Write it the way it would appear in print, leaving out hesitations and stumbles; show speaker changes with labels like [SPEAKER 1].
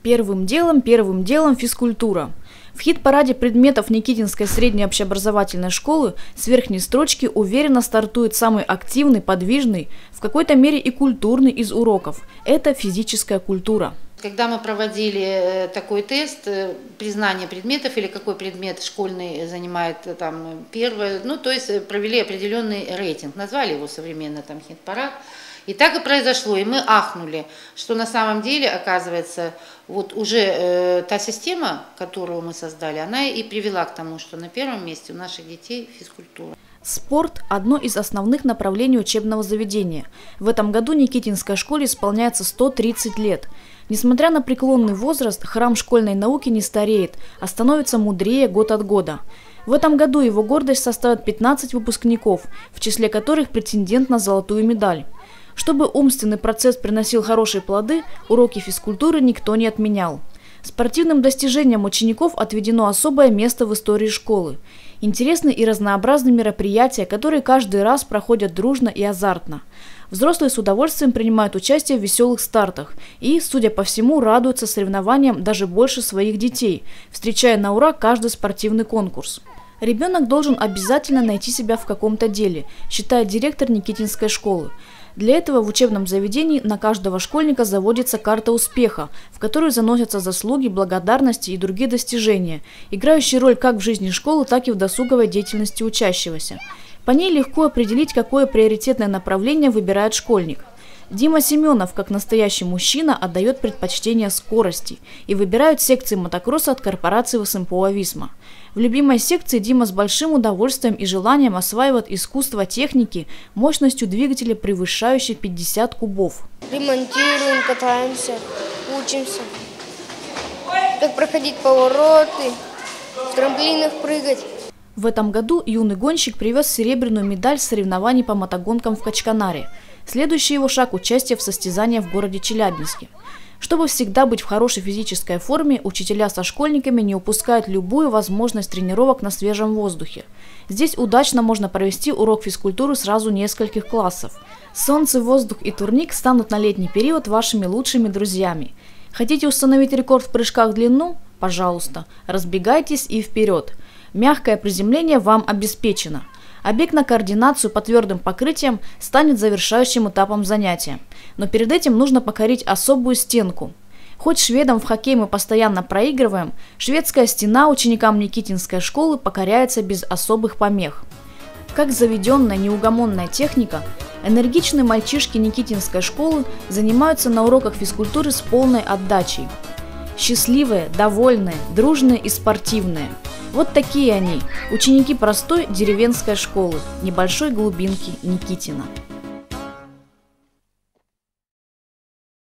[SPEAKER 1] Первым делом физкультура. В хит-параде предметов Никитинской средней общеобразовательной школы с верхней строчки уверенно стартует самый активный, подвижный, в какой-то мере и культурный из уроков. Это физическая культура.
[SPEAKER 2] Когда мы проводили такой тест, признание предметов или какой предмет школьный занимает там первое, то есть провели определенный рейтинг, назвали его современно там хит-парад. И так и произошло, и мы ахнули, что на самом деле, оказывается, вот уже та система, которую мы создали, она и привела к тому, что на первом месте у наших детей физкультура.
[SPEAKER 1] Спорт – одно из основных направлений учебного заведения. В этом году Никитинской школе исполняется 130 лет. Несмотря на преклонный возраст, храм школьной науки не стареет, а становится мудрее год от года. В этом году его гордость составит 15 выпускников, в числе которых претендент на золотую медаль. Чтобы умственный процесс приносил хорошие плоды, уроки физкультуры никто не отменял. Спортивным достижениям учеников отведено особое место в истории школы. Интересны и разнообразные мероприятия, которые каждый раз проходят дружно и азартно. Взрослые с удовольствием принимают участие в веселых стартах и, судя по всему, радуются соревнованиям даже больше своих детей, встречая на ура каждый спортивный конкурс. Ребенок должен обязательно найти себя в каком-то деле, считает директор Никитинской школы. Для этого в учебном заведении на каждого школьника заводится карта успеха, в которую заносятся заслуги, благодарности и другие достижения, играющие роль как в жизни школы, так и в досуговой деятельности учащегося. По ней легко определить, какое приоритетное направление выбирает школьник. Дима Семенов, как настоящий мужчина, отдает предпочтение скорости и выбирает секции мотокросса от корпорации СМПО «Висма». В любимой секции Дима с большим удовольствием и желанием осваивает искусство техники мощностью двигателя, превышающей 50 кубов.
[SPEAKER 3] Ремонтируем, катаемся, учимся, как проходить повороты, в трамплинах прыгать.
[SPEAKER 1] В этом году юный гонщик привез серебряную медаль с соревнований по мотогонкам в Качканаре. Следующий его шаг – участие в состязаниях в городе Челябинске. Чтобы всегда быть в хорошей физической форме, учителя со школьниками не упускают любую возможность тренировок на свежем воздухе. Здесь удачно можно провести урок физкультуры сразу нескольких классов. Солнце, воздух и турник станут на летний период вашими лучшими друзьями. Хотите установить рекорд в прыжках в длину? Пожалуйста, разбегайтесь и вперед. Мягкое приземление вам обеспечено. А бег на координацию по твердым покрытиям станет завершающим этапом занятия. Но перед этим нужно покорить особую стенку. Хоть шведам в хоккей мы постоянно проигрываем, шведская стена ученикам Никитинской школы покоряется без особых помех. Как заведенная неугомонная техника, энергичные мальчишки Никитинской школы занимаются на уроках физкультуры с полной отдачей. Счастливые, довольные, дружные и спортивные. Вот такие они, ученики простой деревенской школы, небольшой глубинки Никитина.